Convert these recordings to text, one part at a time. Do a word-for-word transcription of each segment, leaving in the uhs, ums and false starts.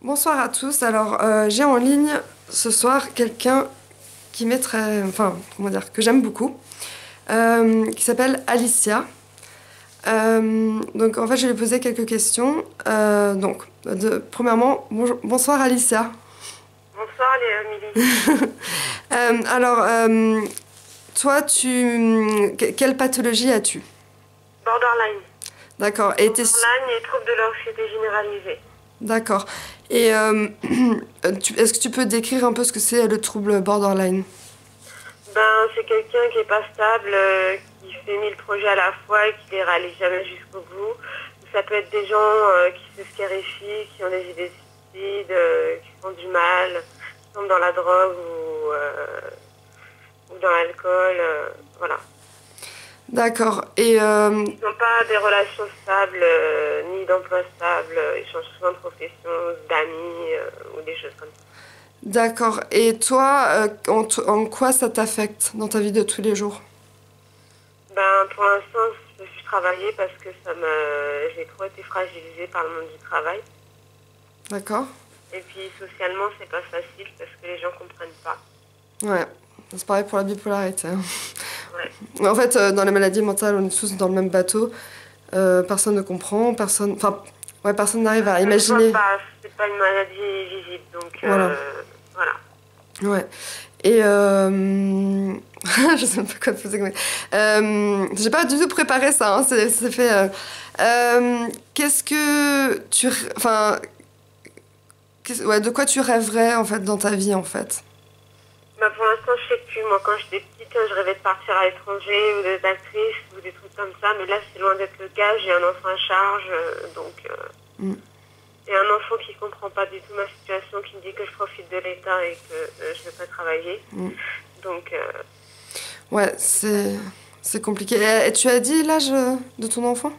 Bonsoir à tous. Alors, euh, j'ai en ligne ce soir quelqu'un qui m'est très, enfin, comment dire, que j'aime beaucoup, euh, qui s'appelle Alicia. Euh, donc, en fait, je vais lui poser quelques questions. Euh, donc, de, premièrement, bonjour- bonsoir Alicia. Bonsoir Léa Euh, alors, euh, toi, tu, que- quelle pathologie as-tu? Borderline. D'accord. Et t'es, Borderline et troubles de l'anxiété généralisée. d'accord. Et euh, tu- est-ce que tu peux décrire un peu ce que c'est le trouble borderline? Ben, c'est quelqu'un qui est pas stable, euh, qui fait mille projets à la fois et qui les réalise jamais jusqu'au bout. Ça peut être des gens euh, qui se scarifient, qui ont des idées suicides, euh, qui font du mal, qui tombent dans la drogue ou, euh, ou dans l'alcool, euh, voilà. D'accord. Et euh, Ils n'ont pas des relations stables, euh, ni d'emploi stable, ils changent souvent de profession, d'amis euh, ou des choses comme ça. d'accord. Et toi, euh, en, t- en quoi ça t'affecte dans ta vie de tous les jours? Ben, pour l'instant, je suis travailler parce que ça me, j'ai trop été fragilisée par le monde du travail. D'accord? Et puis, socialement, c'est pas facile parce que les gens comprennent pas. Ouais. C'est pareil pour la bipolarité, hein. Ouais. En fait, euh, dans les maladies mentales, on est tous dans le même bateau. Euh, personne ne comprend, personne... Enfin, ouais, personne n'arrive à Ça se voit imaginer. pas, c'est pas une maladie visible. Donc, Voilà. euh, voilà. Ouais. Et euh... je sais même pas quoi te poser comme... Euh... J'ai pas du tout préparé ça, hein. C'est c'est fait... euh, euh, Qu'est-ce que tu... Enfin... qu'est-ce- Ouais, de quoi tu rêverais, en fait, dans ta vie, en fait? Ben, pour l'instant, je sais plus. Moi, quand j'étais petite, je rêvais de partir à l'étranger ou d'être actrice ou des trucs comme ça. Mais là, c'est loin d'être le cas. J'ai un enfant à charge. euh, donc, euh, Mm. et un enfant qui comprend pas du tout ma situation, qui me dit que je profite de l'État et que euh, je ne vais pas travailler. Mm. Donc, euh, Ouais, c'est pas c'est... ça. C'est compliqué. Et, et tu as dit l'âge euh, de ton enfant?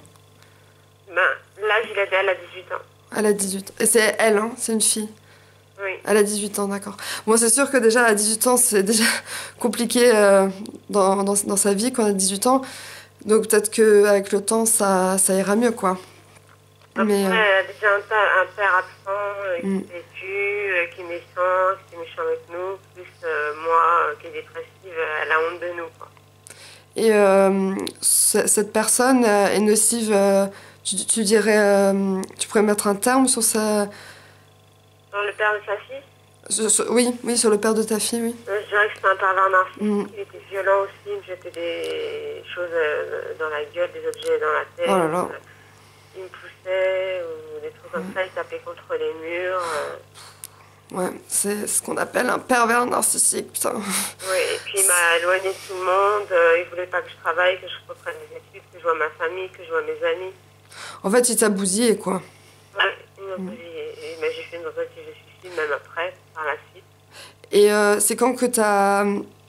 Ben, l'âge, il a, elle a dix-huit ans. Elle a dix-huit. Et c'est elle, hein? C'est une fille. Oui. Elle a dix-huit ans, d'accord. Bon, c'est sûr que déjà, à dix-huit ans, c'est déjà compliqué euh, dans, dans, dans sa vie quand on a dix-huit ans. Donc peut-être qu'avec le temps, ça, ça ira mieux, quoi. Après, Mais... euh, elle a déjà un, père- un père absent euh, mm. qui s'est tu, euh, qui est méchant, qui est méchant avec nous, plus euh, moi euh, qui est dépressive, euh, elle a honte de nous, quoi. Et euh, ce- cette personne euh, est nocive. euh, tu, tu dirais... euh, tu pourrais mettre un terme sur sa... Dans le père de sa fille, sur- sur- oui, oui, sur le père de ta fille, oui. euh, je dirais que c'est un pervers Mm. narcissique, il était violent aussi, il me jetait des choses euh, dans la gueule, des objets dans la Oh là tête, là. euh, il me poussait, ou des trucs comme ça, il tapait contre les murs. euh. Ouais, c'est ce qu'on appelle un pervers narcissique, putain. Oui, et puis il m'a éloigné de tout le monde, euh, il voulait pas que je travaille, que je reprenne mes études, que je vois ma famille, que je vois mes amis. En fait, il t'a bousillé, quoi. Ouais, il m'a bousillé. Et ben, j'ai fait une tentative de suicide même après, par la suite. Et euh, c'est quand que t'as...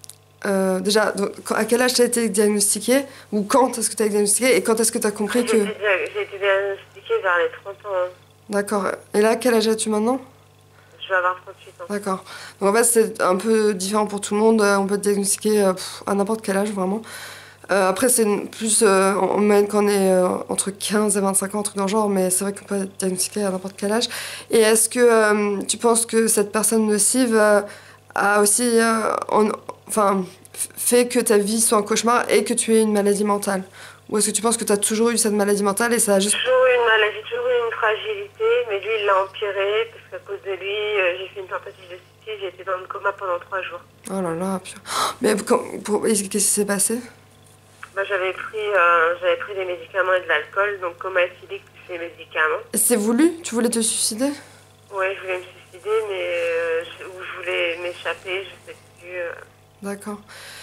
Euh, déjà, donc, quand- à quel âge t'as été diagnostiqué? Ou quand est-ce que t'as été diagnostiqué? Et quand est-ce que t'as compris J'ai que... été, dia- j'ai été diagnostiquée vers les trente ans, hein. D'accord. Et là, quel âge as-tu maintenant? Je vais avoir trente-huit ans. D'accord. Donc en fait, c'est un peu différent pour tout le monde. Euh, On peut te diagnostiquer euh, pff, à n'importe quel âge, vraiment. Euh, après, c'est une- plus euh, en moyenne quand on est euh, entre quinze et vingt-cinq ans, un truc dans le genre, mais c'est vrai qu'on peut être diagnostiqué à n'importe quel âge. Et est-ce que euh, tu penses que cette personne nocive euh, a aussi euh, en- enfin, f- fait que ta vie soit un cauchemar et que tu aies une maladie mentale? Ou est-ce que tu penses que tu as toujours eu cette maladie mentale et ça a juste... Toujours eu une maladie, toujours eu une fragilité, mais lui, il l'a empiré, parce qu'à cause de lui, euh, j'ai fait une tentative de suicide, j'ai été dans le coma pendant trois jours. Oh là là, purée. Mais quand- pour- qu'est-ce qui s'est passé? Ben, j'avais pris, euh, j'avais pris des médicaments et de l'alcool, donc coma éthylique plus les médicaments. C'est voulu? Tu voulais te suicider? Ouais, je voulais me suicider, mais euh, je, ou je voulais m'échapper, je sais plus. euh. D'accord.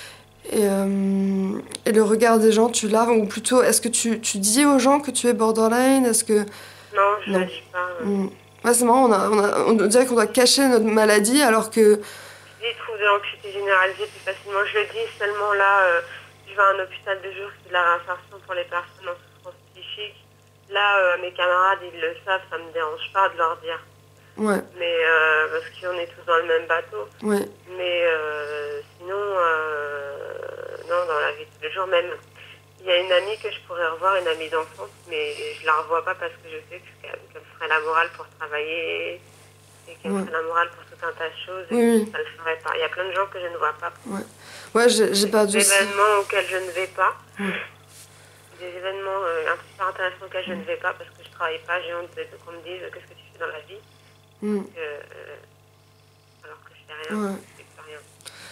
Et, euh, et le regard des gens, tu l'as, ou plutôt, est-ce que tu, tu dis aux gens que tu es borderline? Est-ce que... Non, je ne Non. dis pas. euh. Hmm. Ouais, c'est marrant, on, a, on, a- on dirait qu'on doit cacher notre maladie alors que... Je dis troubles de l'anxiété généralisée plus facilement. Je le dis seulement là, euh, je vais à un hôpital de jour qui est de la réinsertion pour les personnes en souffrance psychique. Là, euh, mes camarades, ils le savent, ça me dérange pas de leur dire. Ouais, Mais euh, parce qu'on est tous dans le même bateau. ouais. Mais euh, sinon, euh, non, dans la vie de tous les jours, même, il y a une amie que je pourrais revoir, une amie d'enfance, mais je la revois pas parce que je sais que- qu'elle qu'elle ferait la morale pour travailler, et qu'elle Ouais. serait la morale pour tout un tas de choses et Oui, oui. que ça le ferait pas. Il y a plein de gens que je ne vois pas. Ouais, ouais j'ai j'ai Des perdu aussi. événements auxquels je ne vais pas. Ouais. Des événements euh, super intéressants auxquels je ne vais pas parce que je travaille pas. J'ai honte de, de qu'on me dise qu'est-ce que tu fais dans la vie. Mm. Donc, euh, alors que je fais rien. Ouais. Je fais rien.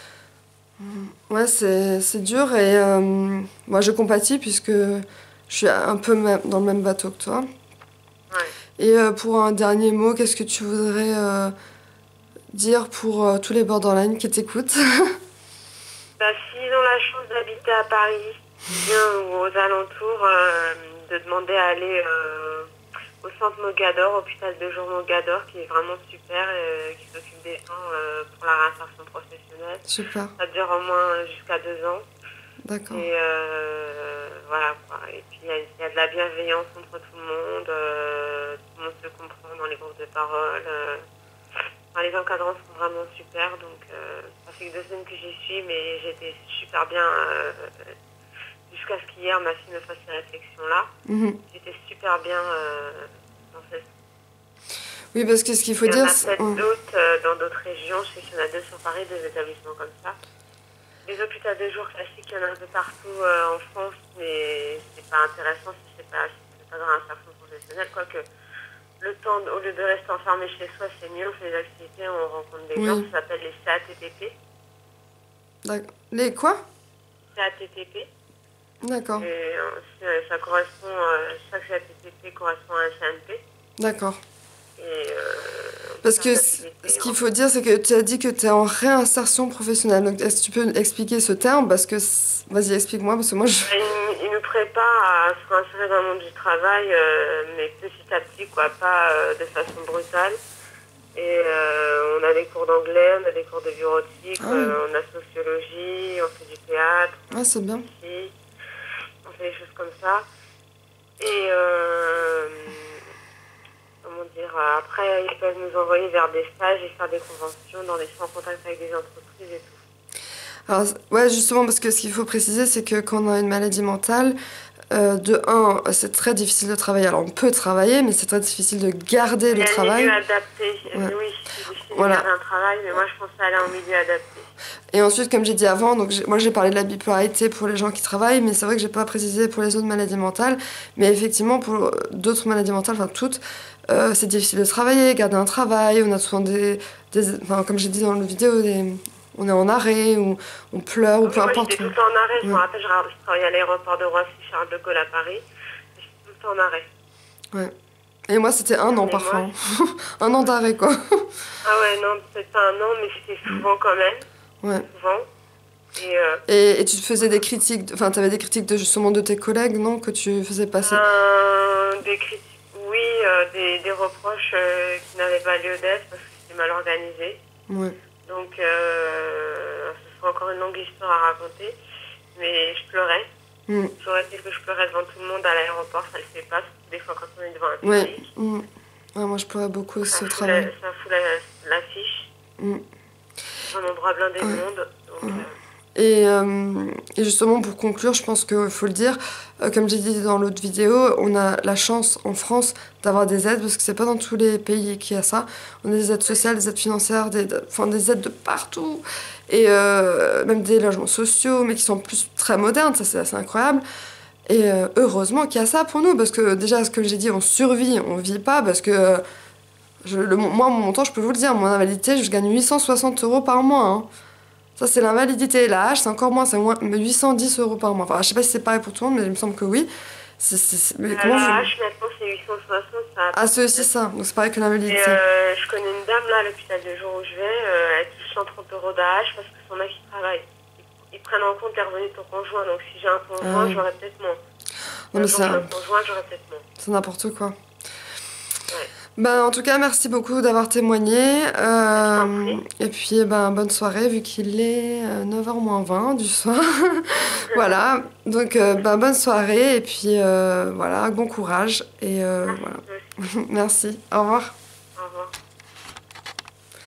Ouais, c'est c'est dur et euh, moi je compatis puisque je suis un peu même- dans le même bateau que toi. Ouais. Et euh, pour un dernier mot, qu'est-ce que tu voudrais euh, dire pour euh, tous les borderline qui t'écoutent? Bah, s'ils ont la chance d'habiter à Paris, bien ou aux alentours, euh, de demander à aller euh, au centre Mogador, hôpital de jour Mogador, qui est vraiment super, euh, qui s'occupe des gens euh, pour la réinsertion professionnelle. Super, Ça dure au moins jusqu'à deux ans. d'accord. Et euh, voilà quoi. Et puis il y, a- il y a de la bienveillance entre tout le monde, euh, tout le monde se comprend dans les groupes de parole. euh. Enfin, les encadrants sont vraiment super, donc euh, ça fait que deux semaines que j'y suis, mais j'étais super bien euh, jusqu'à ce qu'hier ma fille me fasse ces réflexions-là. Mhm. J'étais super bien euh, dans cette... Oui, parce que ce qu'il faut Il y en dire, a c'est... peut-être ouais. d'autres euh, dans d'autres régions, je sais qu'il y en a deux sur Paris, deux établissements comme ça. Les hôpitaux de jour classiques, il y en a un peu partout euh, en France, mais c'est pas intéressant si c'est pas, si c'est pas dans l'insertion professionnelle. Quoique, le temps, au lieu de rester enfermé chez soi, c'est mieux, on fait des activités, on rencontre des Oui. gens, ça s'appelle les C A T T P. D'accord. Les quoi? C A T T P. D'accord, Et euh, ça correspond, euh, chaque C A T T P correspond à un C N P. d'accord. Et euh, on Parce peut que faire c- des ce activités, qu'il on- faut dire, c'est que tu as dit que tu es en réinsertion professionnelle. Donc, est-ce que tu peux expliquer ce terme? Parce que... c- Vas-y, explique-moi, parce que moi, je... Il, il nous prépare à se réinsérer dans le monde du travail, euh, mais petit à petit, quoi, pas euh, de façon brutale. Et euh, on a des cours d'anglais, on a des cours de bureautique, Ah oui. euh, on a sociologie, on fait du théâtre, Ah, c'est bien. aussi, on fait des choses comme ça. Et euh, comment dire, après, ils peuvent nous envoyer vers des stages et faire des conventions dans des en contact avec des entreprises et tout. Alors, ouais, justement, parce que ce qu'il faut préciser, c'est que quand on a une maladie mentale, euh, de un, c'est très difficile de travailler. Alors, on peut travailler, mais c'est très difficile de garder Il y le a un travail. milieu adapté. Ouais. Oui, c'est difficile Voilà. de garder un travail, mais moi je pensais aller en milieu adapté. Et ensuite, comme j'ai dit avant, donc j'ai- moi j'ai parlé de la bipolarité pour les gens qui travaillent, mais c'est vrai que j'ai pas précisé pour les autres maladies mentales. Mais effectivement, pour d'autres maladies mentales, enfin toutes, euh, c'est difficile de travailler, garder un travail. On a souvent des, des enfin, comme j'ai dit dans la vidéo, des, on est en arrêt ou on pleure ou Oui, peu moi importe. j'étais tout le temps en arrêt. Je me Ouais. rappelle, je je travaillais à l'aéroport de Roissy-Charles de Gaulle à Paris. J'étais tout le temps en arrêt. Ouais. Et moi, c'était un an Mais parfois. moi, un an d'arrêt, quoi. Ah ouais, non, peut-être pas un an, mais c'était souvent quand même. Ouais. Souvent. Et, euh, Et, et tu faisais des critiques, de- enfin, tu avais des critiques de, justement de tes collègues, non, que tu faisais passer. euh, des critiques, oui, euh, des, des reproches euh, qui n'avaient pas lieu d'être parce que c'était mal organisé. Ouais. Donc, euh, ce sera encore une longue histoire à raconter. Mais je pleurais. Mm. J'aurais dit que je pleurais devant tout le monde à l'aéroport, ça le fait pas. Des fois, quand on est devant un Ouais. public, Mm. Ouais, moi, je pleurais beaucoup ça ce fout travail. la- ça fout la- l'affiche. Mm. Un endroit blindé de Ouais. monde. Donc, Ouais. euh, Et, euh, et justement, pour conclure, je pense qu'il faut le dire, euh, comme j'ai dit dans l'autre vidéo, on a la chance en France d'avoir des aides, parce que c'est pas dans tous les pays qu'il y a ça. On a des aides sociales, des aides financières, des, enfin, des aides de partout, et euh, même des logements sociaux, mais qui sont plus très modernes, ça c'est assez incroyable. Et euh, heureusement qu'il y a ça pour nous, parce que déjà, ce que j'ai dit, on survit, on vit pas, parce que euh, je, le, moi, mon montant, je peux vous le dire, mon invalidité, je gagne huit cent soixante euros par mois. Hein. Ça, c'est l'invalidité. La hache, c'est encore moins, c'est moins huit cent dix euros par mois. Enfin, je sais pas si c'est pareil pour tout le monde, mais il me semble que oui. C'est, c'est, c'est- mais la comment vous... H, maintenant, c'est huit cent soixante. Ça a Ah, c'est aussi ça. Donc, c'est pareil que Et l'invalidité. euh, je connais une dame là à l'hôpital de jour où je vais, euh, elle touche cent trente euros d'A H parce que son mec il travaille. Ils, ils prennent en compte les revenus de ton conjoint, donc si j'ai un conjoint, Ah oui. j'aurais peut-être moins. Non, mais Si j'ai c'est, un conjoint, j'aurais peut-être moins. c'est n'importe quoi. Ouais. Ben, en tout cas, merci beaucoup d'avoir témoigné. Je Euh, t'en prie. et puis, ben, bonne soirée, vu qu'il est euh, neuf heures moins vingt du soir. Voilà. Donc, euh, ben, bonne soirée. Et puis, euh, voilà, bon courage. Et euh, Merci, voilà. toi aussi. Merci. Au revoir.